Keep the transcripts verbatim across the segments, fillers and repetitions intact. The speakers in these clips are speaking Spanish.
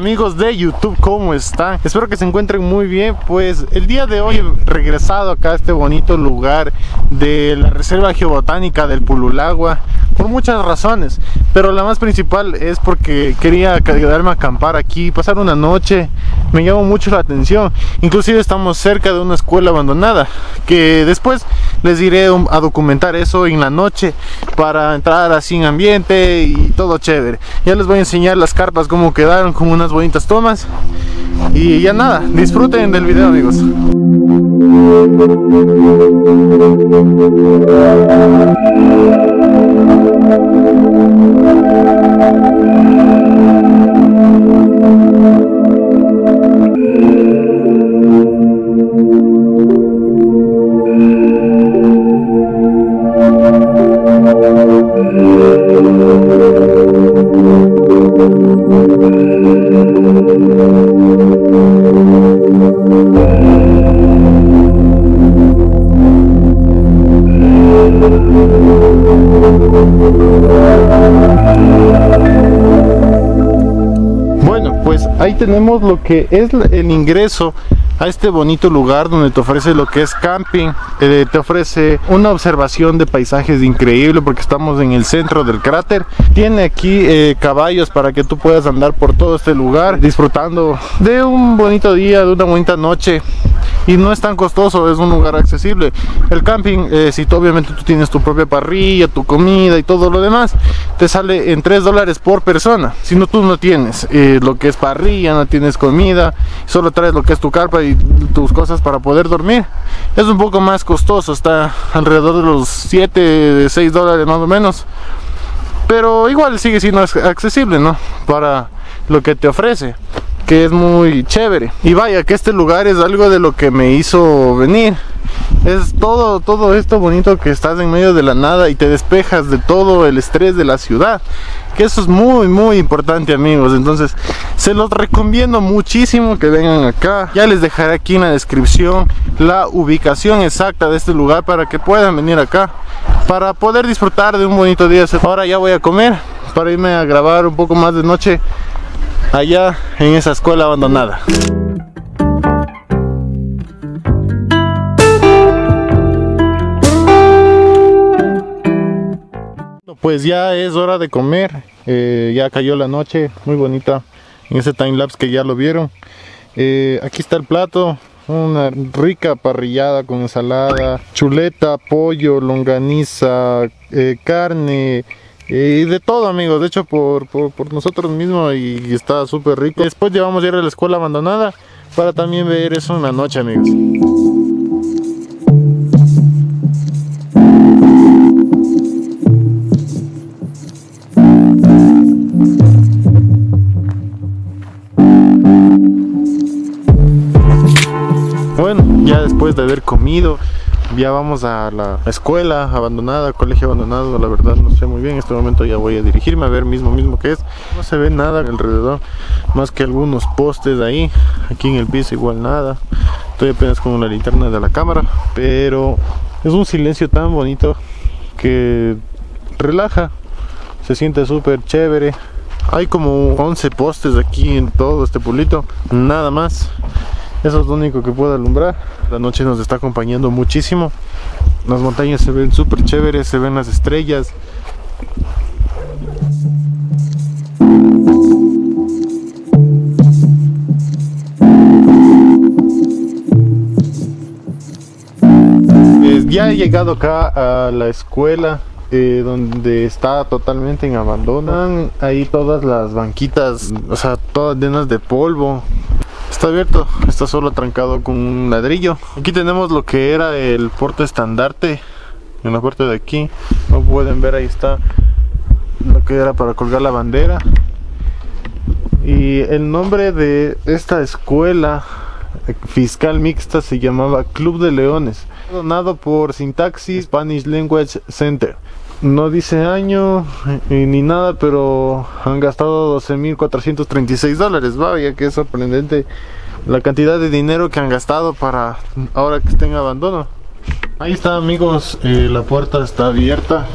amigos de YouTube, ¿cómo están? Espero que se encuentren muy bien. Pues el día de hoy he regresado acá a este bonito lugar de la Reserva Geobotánica del Pululagua por muchas razones, pero la más principal es porque quería quedarme a acampar aquí, pasar una noche. Me llamó mucho la atención. Inclusive estamos cerca de una escuela abandonada, que después les iré a documentar eso en la noche para entrar así en ambiente y todo chévere. Ya les voy a enseñar las carpas cómo quedaron, con unas bonitas tomas. Y ya nada, disfruten del video, amigos. Bueno, pues ahí tenemos lo que es el ingreso a este bonito lugar donde te ofrece lo que es camping. Eh, te ofrece una observación de paisajes increíble porque estamos en el centro del cráter. Tiene aquí eh, caballos para que tú puedas andar por todo este lugar disfrutando de un bonito día, de una bonita noche. Y no es tan costoso, es un lugar accesible. El camping, eh, si tú, obviamente tú tienes tu propia parrilla, tu comida y todo lo demás, te sale en tres dólares por persona. Si no, tú no tienes eh, lo que es parrilla, no tienes comida, solo traes lo que es tu carpa y tus cosas para poder dormir, es un poco más costoso. Está alrededor de los siete, seis dólares más o menos. Pero igual sigue siendo accesible, ¿no? Para lo que te ofrece, que es muy chévere. Y vaya que este lugar es algo de lo que me hizo venir. Es todo, todo esto bonito, que estás en medio de la nada y te despejas de todo el estrés de la ciudad, que eso es muy muy importante, amigos. Entonces se los recomiendo muchísimo que vengan acá. Ya les dejaré aquí en la descripción la ubicación exacta de este lugar para que puedan venir acá para poder disfrutar de un bonito día. Ahora ya voy a comer para irme a grabar un poco más de noche allá en esa escuela abandonada. Pues ya es hora de comer. Eh, ya cayó la noche, muy bonita en ese timelapse que ya lo vieron. Eh, aquí está el plato, una rica parrillada con ensalada, chuleta, pollo, longaniza, eh, carne, y de todo, amigos, de hecho por, por, por nosotros mismos, y está súper rico. Después llevamos a ir a la escuela abandonada para también ver eso en la noche, amigos. Bueno, ya después de haber comido, ya vamos a la escuela abandonada, colegio abandonado. La verdad no sé muy bien, en este momento ya voy a dirigirme a ver mismo mismo que es. No se ve nada alrededor, más que algunos postes ahí. Aquí en el piso igual nada. Estoy apenas con la linterna de la cámara, pero es un silencio tan bonito que relaja, se siente súper chévere. Hay como once postes aquí en todo este pueblito, nada más. Eso es lo único que puede alumbrar. La noche nos está acompañando muchísimo. Las montañas se ven súper chéveres, se ven las estrellas. Eh, ya he llegado acá a la escuela, eh, donde está totalmente en abandono. Están ahí todas las banquitas, o sea, todas llenas de polvo. Está abierto, está solo trancado con un ladrillo. Aquí tenemos lo que era el portaestandarte, en la parte de aquí. Como pueden ver, ahí está lo que era para colgar la bandera. Y el nombre de esta escuela fiscal mixta se llamaba Club de Leones, donado por Sintaxis Spanish Language Center. No dice año eh, ni nada, pero han gastado doce mil cuatrocientos treinta y seis dólares. Vaya que es sorprendente la cantidad de dinero que han gastado para ahora que está en abandono. Ahí está, amigos, eh, la puerta está abierta.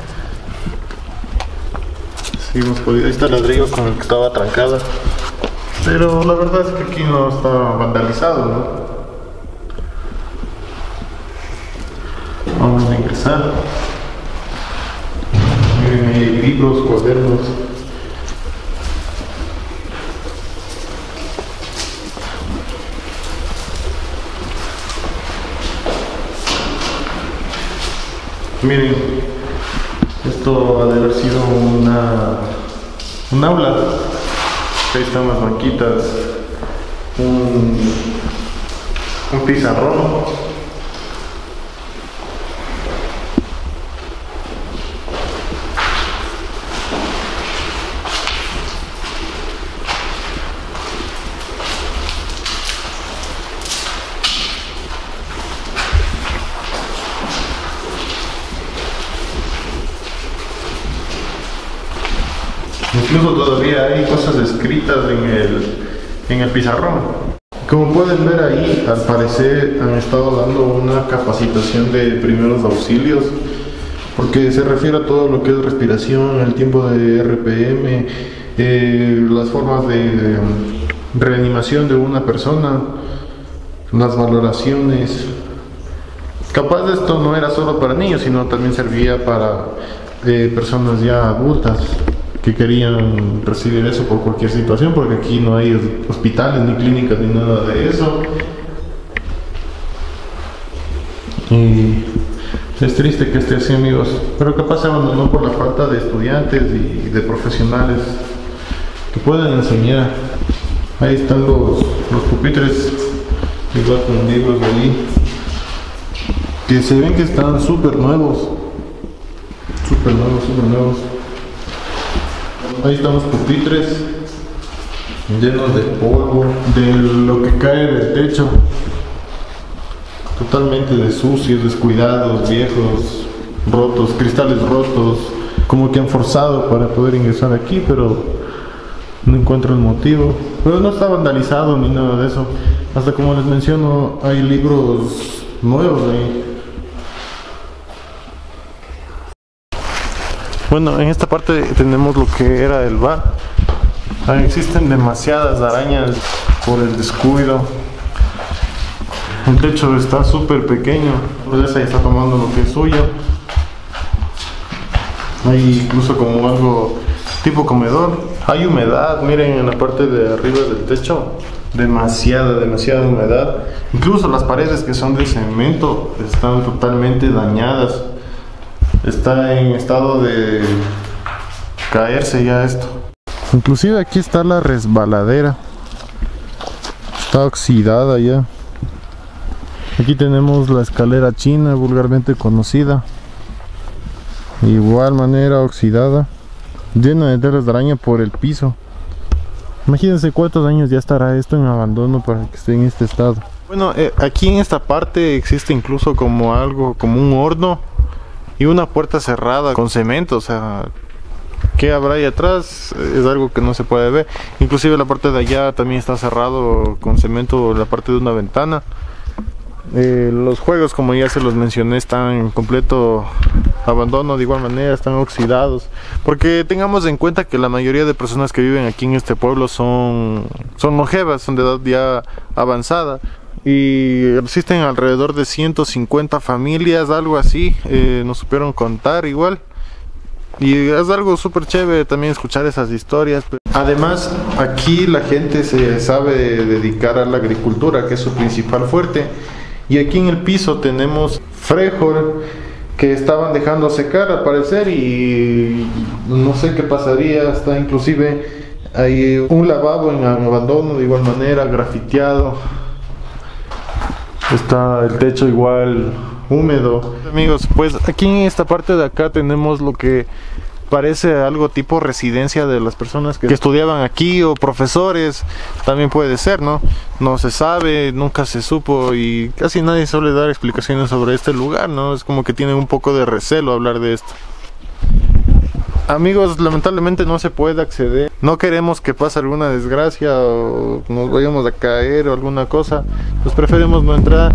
Sí, hemos podido, ahí está el ladrillo con el que estaba trancada. Pero la verdad es que aquí no está vandalizado, ¿no? Vamos a ingresar. Miren, hay libros, cuadernos. Miren, esto ha de haber sido una, un aula. Ahí están las banquitas, un, un pizarrón. Incluso todavía hay cosas escritas en el, en el pizarrón. Como pueden ver ahí, al parecer han estado dando una capacitación de primeros auxilios, porque se refiere a todo lo que es respiración, el tiempo de R P M, eh, las formas de reanimación de una persona, las valoraciones. Capaz de esto no era solo para niños, sino también servía para eh, personas ya adultas que querían recibir eso por cualquier situación, porque aquí no hay hospitales ni clínicas ni nada de eso. Y es triste que esté así, amigos, pero capaz se abandonó por la falta de estudiantes y de profesionales que puedan enseñar. Ahí están los, los pupitres, igual con libros de ahí, que se ven que están súper nuevos, súper nuevos, súper nuevos. Ahí están los pupitres llenos de polvo, de lo que cae del techo, totalmente de sucios, descuidados, viejos, rotos, cristales rotos, como que han forzado para poder ingresar aquí, pero no encuentro el motivo. Pero no está vandalizado ni nada de eso. Hasta, como les menciono, hay libros nuevos ahí. Bueno, en esta parte tenemos lo que era el bar. Ahí existen demasiadas arañas por el descuido. El techo está súper pequeño. Pues ahí está tomando lo que es suyo. Hay incluso como algo tipo comedor. Hay humedad, miren en la parte de arriba del techo. Demasiada, demasiada humedad. Incluso las paredes, que son de cemento, están totalmente dañadas. Está en estado de caerse ya esto. Inclusive aquí está la resbaladera. Está oxidada ya. Aquí tenemos la escalera china, vulgarmente conocida. Igual manera oxidada, llena de telas de araña por el piso. Imagínense cuántos años ya estará esto en abandono para que esté en este estado. Bueno, eh, aquí en esta parte existe incluso como algo, como un horno y una puerta cerrada con cemento. O sea, ¿qué habrá ahí atrás? Es algo que no se puede ver. Inclusive la parte de allá también está cerrado con cemento, la parte de una ventana. Eh, los juegos, como ya se los mencioné, están en completo abandono. De igual manera están oxidados, porque tengamos en cuenta que la mayoría de personas que viven aquí en este pueblo son, son longevas, son de edad ya avanzada, y existen alrededor de ciento cincuenta familias, algo así. Eh, nos supieron contar igual, y es algo súper chévere también escuchar esas historias. Además, aquí la gente se sabe dedicar a la agricultura, que es su principal fuerte. Y aquí en el piso tenemos frijol que estaban dejando secar al parecer, y no sé qué pasaría. Está inclusive hay un lavabo en abandono de igual manera, grafiteado. Está el techo igual húmedo. Amigos, pues aquí en esta parte de acá tenemos lo que parece algo tipo residencia de las personas que estudiaban aquí, o profesores, también puede ser, ¿no? No se sabe, nunca se supo, y casi nadie suele dar explicaciones sobre este lugar, ¿no? Es como que tienen un poco de recelo hablar de esto. Amigos, lamentablemente no se puede acceder. No queremos que pase alguna desgracia o nos vayamos a caer o alguna cosa, pues preferimos no entrar.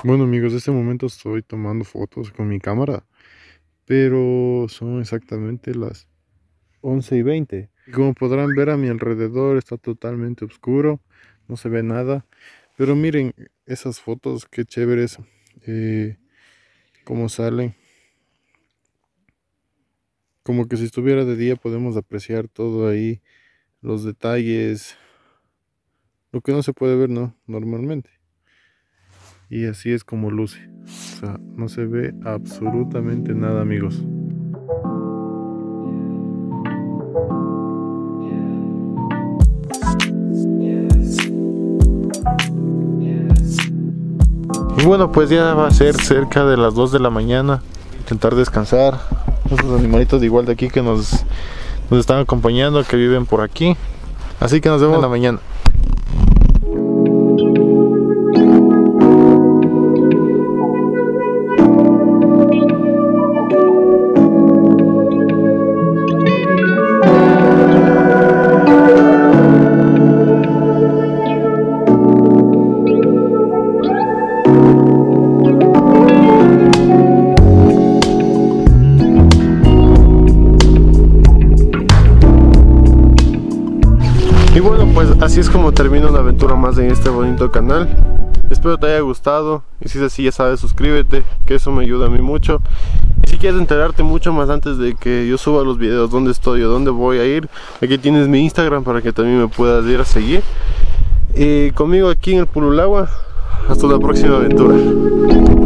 Bueno amigos, en este momento estoy tomando fotos con mi cámara, pero son exactamente las once y veinte. Y como podrán ver a mi alrededor está totalmente oscuro, no se ve nada. Pero miren esas fotos, qué chéveres, eh, cómo salen. Como que si estuviera de día podemos apreciar todo ahí, los detalles, lo que no se puede ver, ¿no? Normalmente. Y así es como luce. O sea, no se ve absolutamente nada, amigos. Y bueno, pues ya va a ser cerca de las dos de la mañana. Intentar descansar. Esos animalitos de igual de aquí que nos, nos están acompañando, que viven por aquí. Así que nos vemos en la mañana. Y bueno, pues así es como termina una aventura más en este bonito canal. Espero te haya gustado, y si es así ya sabes, suscríbete, que eso me ayuda a mí mucho. Y si quieres enterarte mucho más antes de que yo suba los videos, dónde estoy o dónde voy a ir, aquí tienes mi Instagram para que también me puedas ir a seguir. Y conmigo aquí en el Pululagua, hasta la próxima aventura.